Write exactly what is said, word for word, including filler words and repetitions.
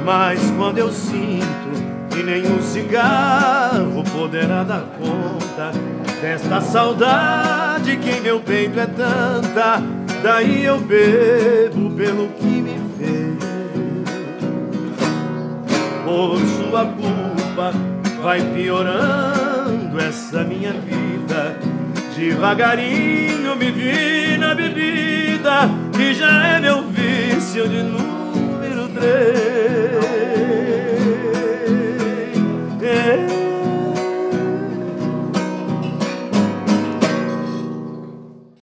Mas quando eu sinto que nenhum cigarro poderá dar conta desta saudade que em meu peito é tanta, daí eu bebo pelo que me fez. Por sua culpa vai piorando essa minha vida. Devagarinho me vi na bebida, que já é meu vício de novo.